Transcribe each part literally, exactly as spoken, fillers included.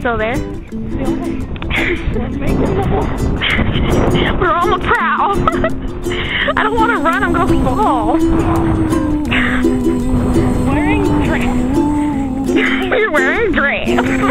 Still there? We're on the prowl. I don't want to run, I'm going to fall. Wearing dress. You're wearing dress.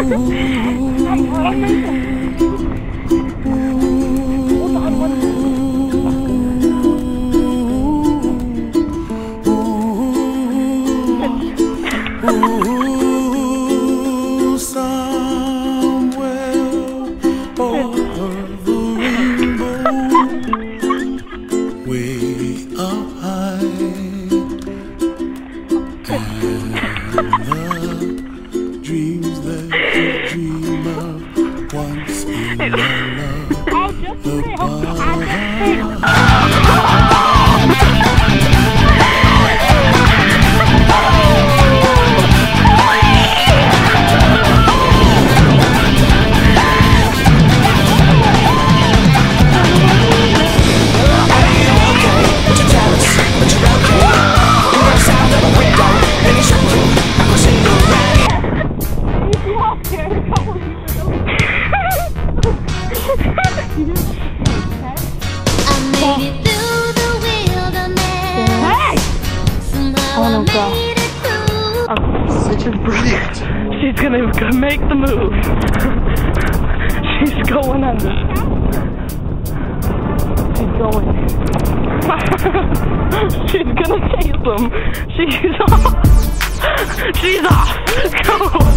Dreams that you dream of once in your love. I'll just say, Such a brilliant. She's gonna make the move. She's going under. She's going. She's gonna chase them. She's off. She's off. Go.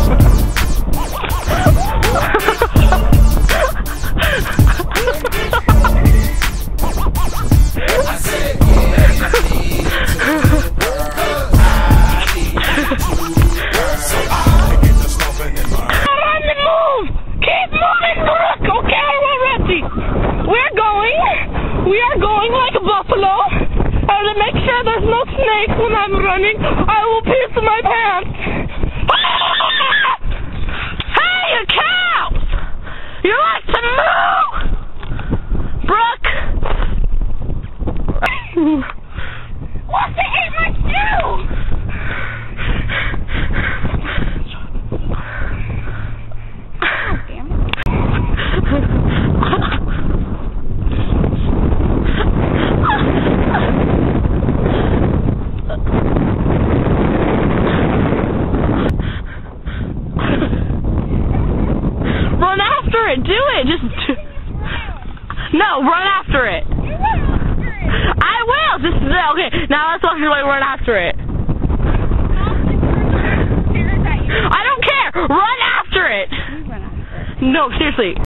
We are going like a buffalo, and to make sure there's no snakes when I'm running, I will piss my pants. Ah! Hey, you cows! You like to move? Brooke! What the hell am I doing? Do it! Just no, run after it. I will. Just okay. Now let's watch you like run after it. I don't care. Run after it. No, seriously.